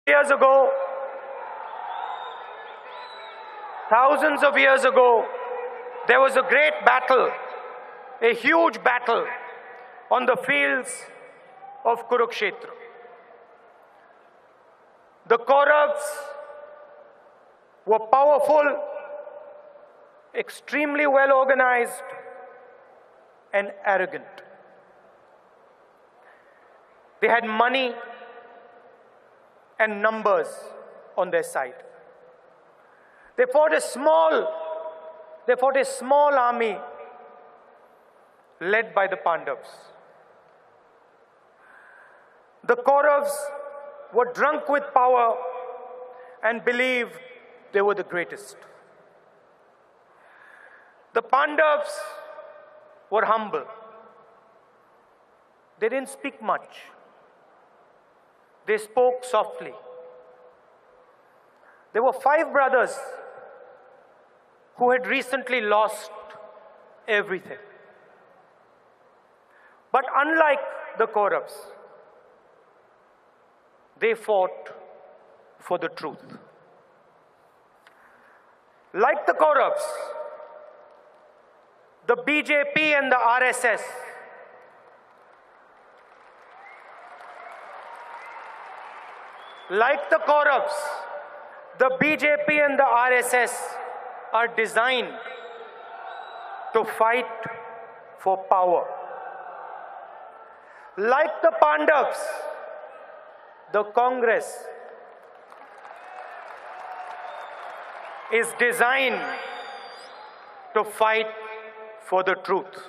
Years ago, thousands of years ago, there was a great battle, a huge battle on the fields of Kurukshetra. The Kauravas were powerful, extremely well organized, and arrogant. They had money and numbers on their side. They fought a small army led by the Pandavas. The Kauravas were drunk with power and believed they were the greatest. The Pandavas were humble. They didn't speak much. They spoke softly. There were 5 brothers who had recently lost everything. But unlike the Kauravas, they fought for the truth. Like the Kauravas, the BJP and the RSS are designed to fight for power. Like the Pandavas, the Congress is designed to fight for the truth.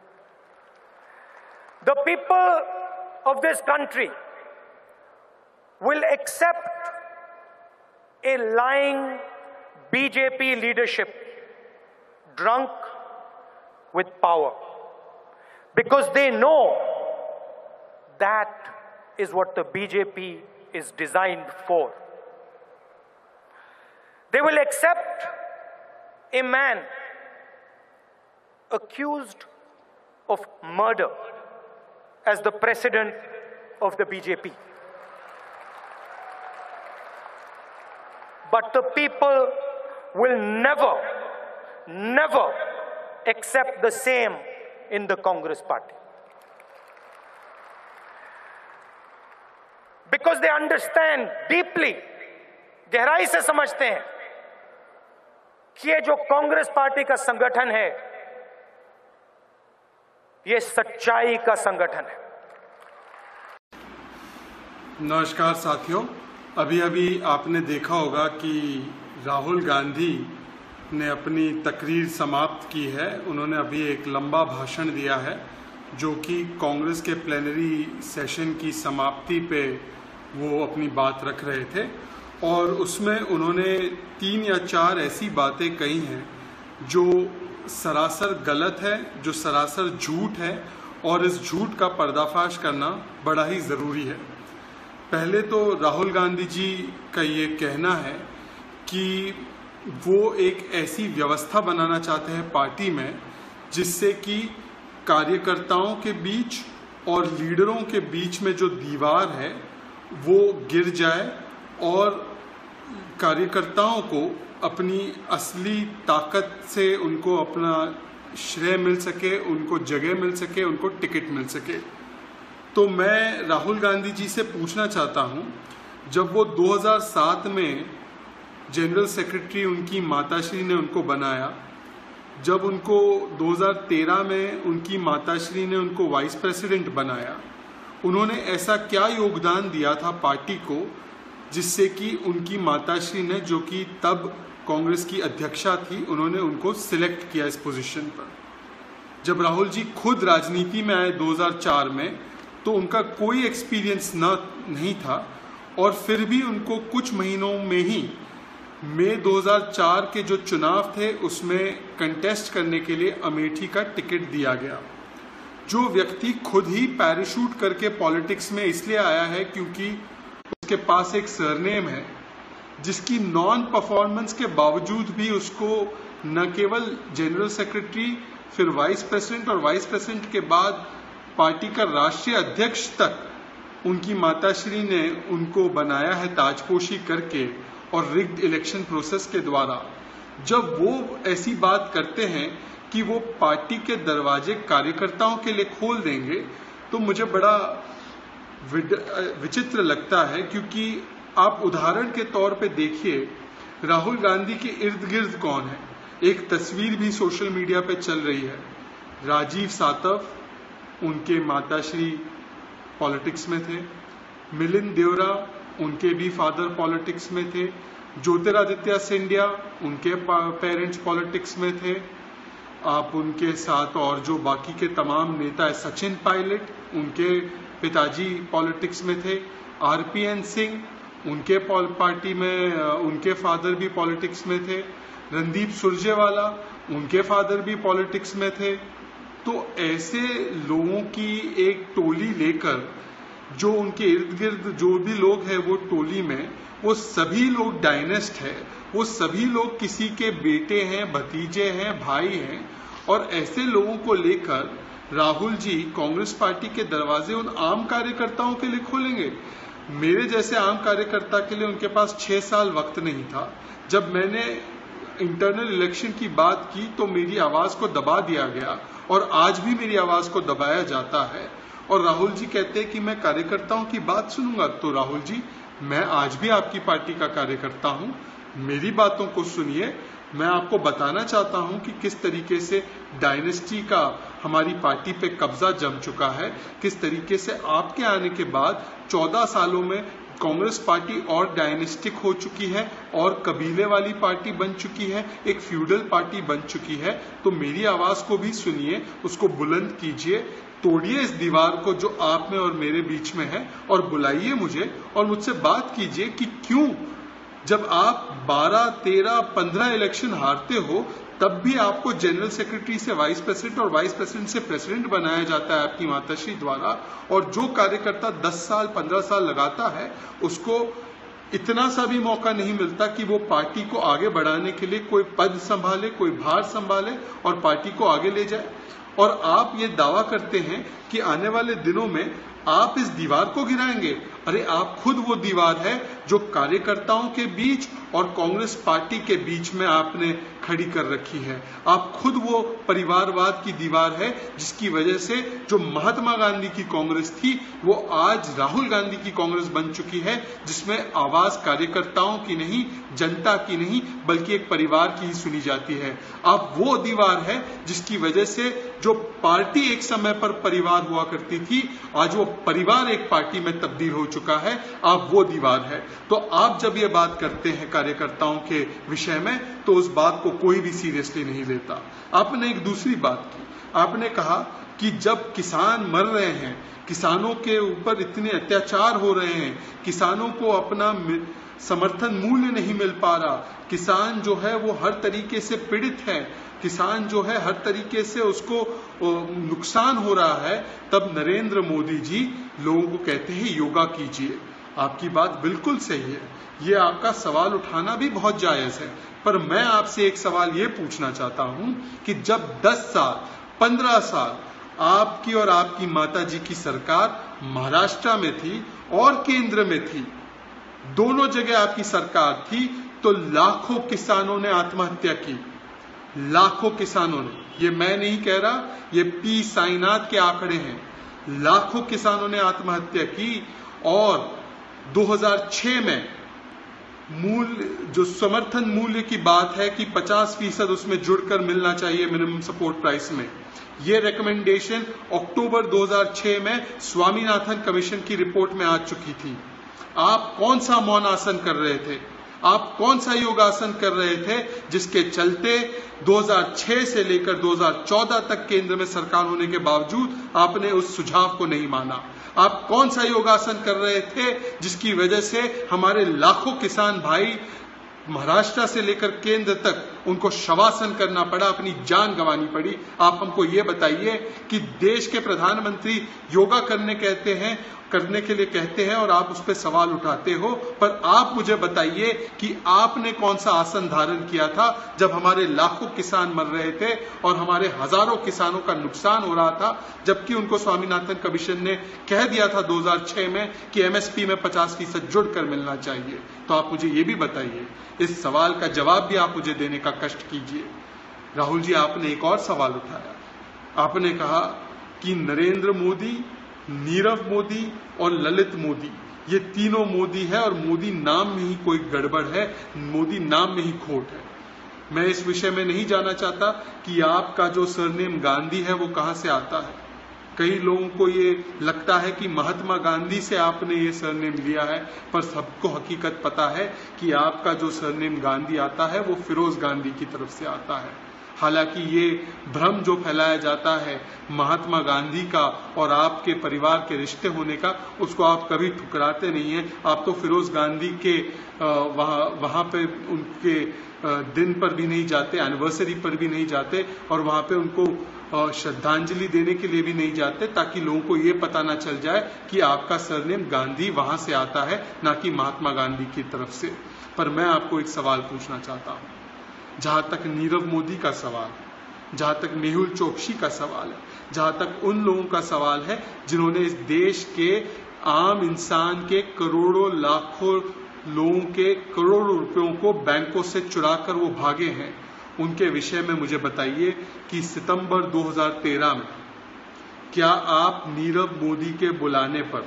The people of this country will accept a lying BJP leadership drunk with power because they know that is what the BJP is designed for. They will accept a man accused of murder as the president of the BJP. But the people will never accept the same in the Congress party. Because they understand deeply, गहराई से समझते हैं कि ये जो Congress party का संगठन है, ये सच्चाई का संगठन है। नमस्कार साथियों, अभी आपने देखा होगा कि राहुल गांधी ने अपनी तकरीर समाप्त की है। उन्होंने अभी एक लंबा भाषण दिया है जो कि कांग्रेस के प्लेनरी सेशन की समाप्ति पे वो अपनी बात रख रहे थे और उसमें उन्होंने 3 या 4 ऐसी बातें कही हैं जो सरासर गलत है, जो सरासर झूठ है और इस झूठ का पर्दाफाश करना बड़ा ही ज़रूरी है। पहले तो राहुल गांधी जी का ये कहना है कि वो एक ऐसी व्यवस्था बनाना चाहते हैं पार्टी में जिससे कि कार्यकर्ताओं के बीच और लीडरों के बीच में जो दीवार है वो गिर जाए और कार्यकर्ताओं को अपनी असली ताकत से उनको अपना श्रेय मिल सके, उनको जगह मिल सके, उनको टिकट मिल सके। तो मैं राहुल गांधी जी से पूछना चाहता हूं, जब वो 2007 में जनरल सेक्रेटरी उनकी माताश्री ने उनको बनाया, जब उनको 2013 में उनकी माताश्री ने उनको वाइस प्रेसिडेंट बनाया, उन्होंने ऐसा क्या योगदान दिया था पार्टी को जिससे कि उनकी माताश्री ने, जो कि तब कांग्रेस की अध्यक्षा थी, उन्होंने उनको सिलेक्ट किया इस पोजीशन पर। जब राहुल जी खुद राजनीति में आए 2004 में तो उनका कोई एक्सपीरियंस नहीं था और फिर भी उनको कुछ महीनों में ही मई 2004 के जो चुनाव थे उसमें कंटेस्ट करने के लिए अमेठी का टिकट दिया गया। जो व्यक्ति खुद ही पैराशूट करके पॉलिटिक्स में इसलिए आया है क्योंकि उसके पास एक सरनेम है, जिसकी नॉन परफॉर्मेंस के बावजूद भी उसको न केवल जनरल सेक्रेटरी, फिर वाइस प्रेसिडेंट और वाइस प्रेसिडेंट के बाद पार्टी का राष्ट्रीय अध्यक्ष तक उनकी माताश्री ने उनको बनाया है ताजपोशी करके और रिग्ड इलेक्शन प्रोसेस के द्वारा। जब वो ऐसी बात करते हैं कि वो पार्टी के दरवाजे कार्यकर्ताओं के लिए खोल देंगे, तो मुझे बड़ा विचित्र लगता है, क्योंकि आप उदाहरण के तौर पे देखिए राहुल गांधी के इर्द गिर्द कौन है। एक तस्वीर भी सोशल मीडिया पे चल रही है, राजीव सातव, उनके माताश्री पॉलिटिक्स में थे, मिलिंद देवरा, उनके भी फादर पॉलिटिक्स में थे, ज्योतिरादित्य सिंधिया, उनके पेरेंट्स पॉलिटिक्स में थे। आप उनके साथ और जो बाकी के तमाम नेता है, सचिन पायलट, उनके पिताजी पॉलिटिक्स में थे, आरपीएन सिंह, उनके पार्टी में उनके फादर भी पॉलिटिक्स में थे, रणदीप सुरजेवाला, उनके फादर भी पॉलिटिक्स में थे। तो ऐसे लोगों की एक टोली लेकर जो उनके इर्द गिर्द जो भी लोग हैं वो टोली में, वो सभी लोग डायनेस्ट है, वो सभी लोग किसी के बेटे हैं, भतीजे हैं, भाई हैं। और ऐसे लोगों को लेकर राहुल जी कांग्रेस पार्टी के दरवाजे उन आम कार्यकर्ताओं के लिए खोलेंगे। मेरे जैसे आम कार्यकर्ता के लिए उनके पास 6 साल वक्त नहीं था। जब मैंने इंटरनल इलेक्शन की बात की तो मेरी आवाज को दबा दिया गया और आज भी मेरी आवाज को दबाया जाता है। और राहुल जी कहते हैं कि मैं कार्यकर्ताओं की बात सुनूंगा। तो राहुल जी, मैं आज भी आपकी पार्टी का कार्यकर्ता हूं, मेरी बातों को सुनिए। मैं आपको बताना चाहता हूं कि किस तरीके से डायनेस्टी का हमारी पार्टी पे कब्जा जम चुका है, किस तरीके से आपके आने के बाद 14 सालों में कांग्रेस पार्टी और डायनेस्टिक हो चुकी है और कबीले वाली पार्टी बन चुकी है, एक फ्यूडल पार्टी बन चुकी है। तो मेरी आवाज को भी सुनिए, उसको बुलंद कीजिए, तोड़िए इस दीवार को जो आप में और मेरे बीच में है, और बुलाइए मुझे और मुझसे बात कीजिए कि क्यों जब आप 12, 13, 15 इलेक्शन हारते हो तब भी आपको जनरल सेक्रेटरी से वाइस प्रेसिडेंट और वाइस प्रेसिडेंट से प्रेसिडेंट बनाया जाता है आपकी माताश्री द्वारा। और जो कार्यकर्ता 10 साल 15 साल लगाता है उसको इतना सा भी मौका नहीं मिलता कि वो पार्टी को आगे बढ़ाने के लिए कोई पद संभाले, कोई भार संभाले और पार्टी को आगे ले जाए। और आप ये दावा करते हैं कि आने वाले दिनों में आप इस दीवार को गिराएंगे। अरे आप खुद वो दीवार है जो कार्यकर्ताओं के बीच और कांग्रेस पार्टी के बीच में आपने खड़ी कर रखी है। आप खुद वो परिवारवाद की दीवार है जिसकी वजह से जो महात्मा गांधी की कांग्रेस थी वो आज राहुल गांधी की कांग्रेस बन चुकी है, जिसमें आवाज कार्यकर्ताओं की नहीं, जनता की नहीं, बल्कि एक परिवार की ही सुनी जाती है। आप वो दीवार है जिसकी वजह से जो पार्टी एक समय पर परिवार हुआ करती थी, आज वो परिवार एक पार्टी में तब्दील हो चुका है। आप वो दीवार है। तो आप जब ये बात करते हैं कार्यकर्ताओं के विषय में तो उस बात को कोई भी सीरियसली नहीं लेता। आपने एक दूसरी बात की, आपने कहा कि जब किसान मर रहे हैं, किसानों के ऊपर इतने अत्याचार हो रहे हैं, किसानों को अपना समर्थन मूल्य नहीं मिल पा रहा, किसान जो है वो हर तरीके से पीड़ित है, किसान जो है हर तरीके से उसको नुकसान हो रहा है, तब नरेंद्र मोदी जी लोगों को कहते हैं योगा कीजिए। आपकी बात बिल्कुल सही है, ये आपका सवाल उठाना भी बहुत जायज है। पर मैं आपसे एक सवाल ये पूछना चाहता हूं कि जब 10 साल 15 साल आपकी और आपकी माताजी की सरकार महाराष्ट्र में थी और केंद्र में थी, दोनों जगह आपकी सरकार थी, तो लाखों किसानों ने आत्महत्या की, लाखों किसानों ने। ये मैं नहीं कह रहा, ये पी साईनाथ के आंकड़े हैं। लाखों किसानों ने आत्महत्या की और 2006 में मूल्य जो समर्थन मूल्य की बात है कि 50% उसमें जुड़कर मिलना चाहिए मिनिमम सपोर्ट प्राइस में, ये रिकमेंडेशन अक्टूबर 2006 में स्वामीनाथन कमीशन की रिपोर्ट में आ चुकी थी। आप कौन सा मौन आसन कर रहे थे, आप कौन सा योगासन कर रहे थे जिसके चलते 2006 से लेकर 2014 तक केंद्र में सरकार होने के बावजूद आपने उस सुझाव को नहीं माना? आप कौन सा योगासन कर रहे थे जिसकी वजह से हमारे लाखों किसान भाई महाराष्ट्र से लेकर केंद्र तक उनको शवासन करना पड़ा, अपनी जान गंवानी पड़ी? आप हमको ये बताइए कि देश के प्रधानमंत्री योगा करने कहते हैं करने के लिए कहते हैं और आप उस पर सवाल उठाते हो, पर आप मुझे बताइए कि आपने कौन सा आसन धारण किया था जब हमारे लाखों किसान मर रहे थे और हमारे हजारों किसानों का नुकसान हो रहा था, जबकि उनको स्वामीनाथन कमीशन ने कह दिया था 2006 में कि एमएसपी में 50% जुड़कर मिलना चाहिए। तो आप मुझे ये भी बताइए, इस सवाल का जवाब भी आप मुझे देने का कष्ट कीजिए। राहुल जी, आपने एक और सवाल उठाया। आपने कहा कि नरेंद्र मोदी, नीरव मोदी और ललित मोदी, ये तीनों मोदी है और मोदी नाम में ही कोई गड़बड़ है, मोदी नाम में ही खोट है। मैं इस विषय में नहीं जाना चाहता कि आपका जो सरनेम गांधी है वो कहां से आता है। कई लोगों को ये लगता है कि महात्मा गांधी से आपने ये सरनेम लिया है, पर सबको हकीकत पता है कि आपका जो सरनेम गांधी आता है वो फिरोज गांधी की तरफ से आता है। हालांकि ये भ्रम जो फैलाया जाता है महात्मा गांधी का और आपके परिवार के रिश्ते होने का, उसको आप कभी ठुकराते नहीं हैं। आप तो फिरोज गांधी के वहां पे उनके दिन पर भी नहीं जाते, एनिवर्सरी पर भी नहीं जाते और वहां पे उनको श्रद्धांजलि देने के लिए भी नहीं जाते, ताकि लोगों को ये पता ना चल जाए कि आपका सरनेम गांधी वहां से आता है, ना कि महात्मा गांधी की तरफ से। पर मैं आपको एक सवाल पूछना चाहता हूं। जहां तक नीरव मोदी का सवाल है, जहां तक मेहुल चोकसी का सवाल है, जहां तक उन लोगों का सवाल है जिन्होंने इस देश के आम इंसान के करोड़ों लाखों लोगों के करोड़ों रुपयों को बैंकों से चुराकर वो भागे हैं, उनके विषय में मुझे बताइए कि सितंबर 2013 में क्या आप नीरव मोदी के बुलाने पर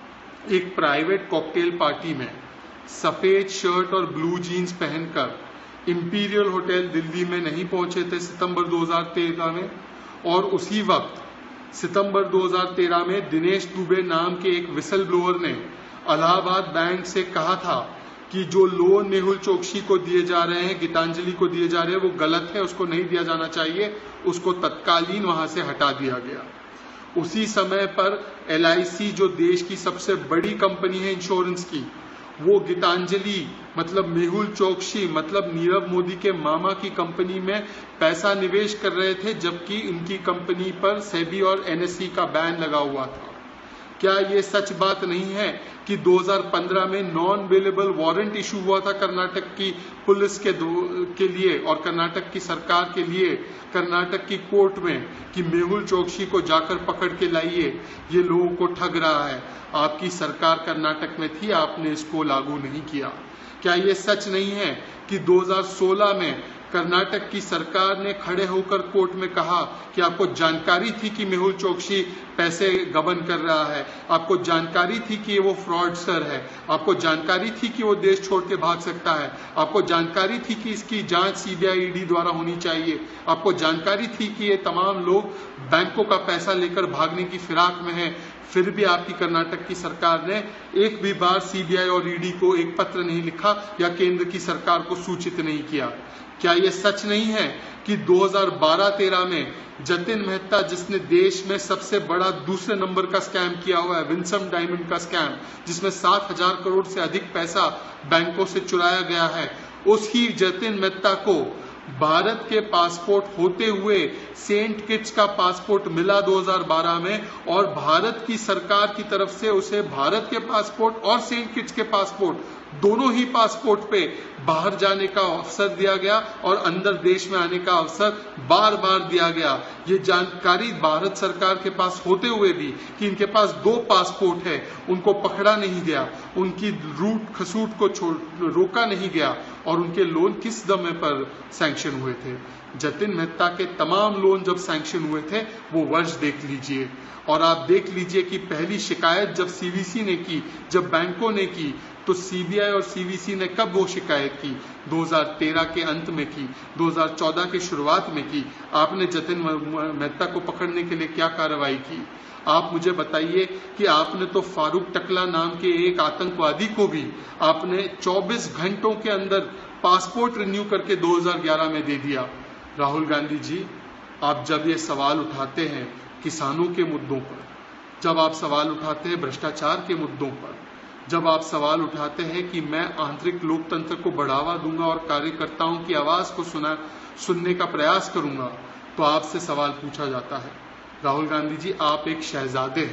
एक प्राइवेट कॉकटेल पार्टी में सफेद शर्ट और ब्लू जीन्स पहनकर इंपीरियल होटल दिल्ली में नहीं पहुंचे थे सितंबर 2013 में? और उसी वक्त सितंबर 2013 में दिनेश दुबे नाम के एक विसल ब्लोअर ने इलाहाबाद बैंक से कहा था कि जो लोन मेहुल चोकसी को दिए जा रहे हैं, गीतांजलि को दिए जा रहे हैं, वो गलत है, उसको नहीं दिया जाना चाहिए, उसको तत्कालीन वहां से हटा दिया गया। उसी समय पर LIC जो देश की सबसे बड़ी कंपनी है इंश्योरेंस की, वो गीतांजलि मतलब मेहुल चोकसी मतलब नीरव मोदी के मामा की कंपनी में पैसा निवेश कर रहे थे, जबकि उनकी कंपनी पर सेबी और NSE का बैन लगा हुआ था। क्या ये सच बात नहीं है कि 2015 में नॉन अवेलेबल वारंट इशू हुआ था कर्नाटक की पुलिस के लिए और कर्नाटक की सरकार के लिए कर्नाटक की कोर्ट में कि मेहुल चोकसी को जाकर पकड़ के लाइए, ये लोगों को ठग रहा है। आपकी सरकार कर्नाटक में थी, आपने इसको लागू नहीं किया। क्या ये सच नहीं है कि 2016 में कर्नाटक की सरकार ने खड़े होकर कोर्ट में कहा कि आपको जानकारी थी कि मेहुल चोकसी पैसे गबन कर रहा है, आपको जानकारी थी कि वो फ्रॉडस्टर है, आपको जानकारी थी कि वो देश छोड़ के भाग सकता है, आपको जानकारी थी कि इसकी जांच CBI ED द्वारा होनी चाहिए, आपको जानकारी थी कि ये तमाम लोग बैंकों का पैसा लेकर भागने की फिराक में है, फिर भी आपकी कर्नाटक की सरकार ने एक भी बार CBI और ED को एक पत्र नहीं लिखा या केंद्र की सरकार को सूचित नहीं किया। क्या यह सच नहीं है कि 2012-13 में जतिन मेहता, जिसने देश में सबसे बड़ा दूसरे नंबर का स्कैम किया हुआ है, विंसम डायमंड का स्कैम, जिसमें 7,000 करोड़ से अधिक पैसा बैंकों से चुराया गया है, उसी जतिन मेहता को भारत के पासपोर्ट होते हुए सेंट किट्स का पासपोर्ट मिला 2012 में, और भारत की सरकार की तरफ से उसे भारत के पासपोर्ट और सेंट किट्स के पासपोर्ट दोनों ही पासपोर्ट पे बाहर जाने का अवसर दिया गया और अंदर देश में आने का अवसर बार बार दिया गया। ये जानकारी भारत सरकार के पास होते हुए भी कि इनके पास 2 पासपोर्ट है, उनको पकड़ा नहीं गया, उनकी रूट खसूट को रोका नहीं गया और उनके लोन किस दमे पर सैंक्शन हुए थे। जतिन मेहता के तमाम लोन जब सैंक्शन हुए थे वो वर्ष देख लीजिए, और आप देख लीजिए कि पहली शिकायत जब CVC ने की, जब बैंकों ने की, तो CBI और CVC ने कब वो शिकायत की? 2013 के अंत में की, 2014 की शुरुआत में की। आपने जतिन मेहता को पकड़ने के लिए क्या कार्रवाई की? आप मुझे बताइए कि आपने तो फारूक टकला नाम के एक आतंकवादी को भी आपने 24 घंटों के अंदर पासपोर्ट रिन्यू करके 2011 में दे दिया। राहुल गांधी जी, आप जब ये सवाल उठाते हैं किसानों के मुद्दों पर, जब आप सवाल उठाते हैं भ्रष्टाचार के मुद्दों पर, जब आप सवाल उठाते हैं कि मैं आंतरिक लोकतंत्र को बढ़ावा दूंगा और कार्यकर्ताओं की आवाज को सुनने का प्रयास करूंगा, तो आपसे सवाल पूछा जाता है। राहुल गांधी जी, आप एक शहजादे हैं,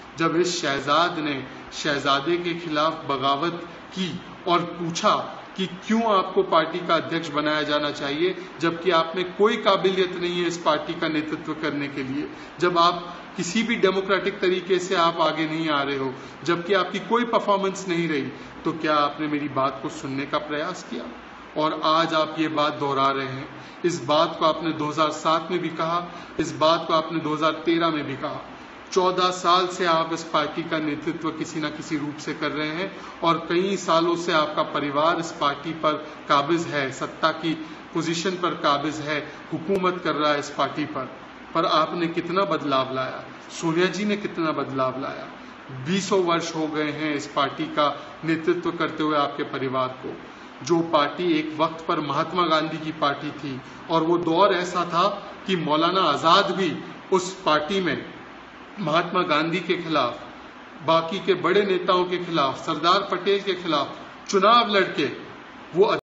जब इस शहजाद ने शहजादे के खिलाफ बगावत की और पूछा कि क्यों आपको पार्टी का अध्यक्ष बनाया जाना चाहिए, जबकि आप में कोई काबिलियत नहीं है इस पार्टी का नेतृत्व करने के लिए, जब आप किसी भी डेमोक्रेटिक तरीके से आप आगे नहीं आ रहे हो, जबकि आपकी कोई परफॉर्मेंस नहीं रही, तो क्या आपने मेरी बात को सुनने का प्रयास किया? और आज आप ये बात दोहरा रहे हैं। इस बात को आपने 2007 में भी कहा, इस बात को आपने 2013 में भी कहा। 14 साल से आप इस पार्टी का नेतृत्व किसी न किसी रूप से कर रहे हैं और कई सालों से आपका परिवार इस पार्टी पर काबिज है, सत्ता की पोजीशन पर काबिज है, हुकूमत कर रहा है इस पार्टी पर आपने कितना बदलाव लाया? सोनिया जी ने कितना बदलाव लाया? 20 वर्ष हो गए हैं इस पार्टी का नेतृत्व करते हुए आपके परिवार को। जो पार्टी एक वक्त पर महात्मा गांधी की पार्टी थी और वो दौर ऐसा था कि मौलाना आजाद भी उस पार्टी में महात्मा गांधी के खिलाफ, बाकी के बड़े नेताओं के खिलाफ, सरदार पटेल के खिलाफ चुनाव लड़के वो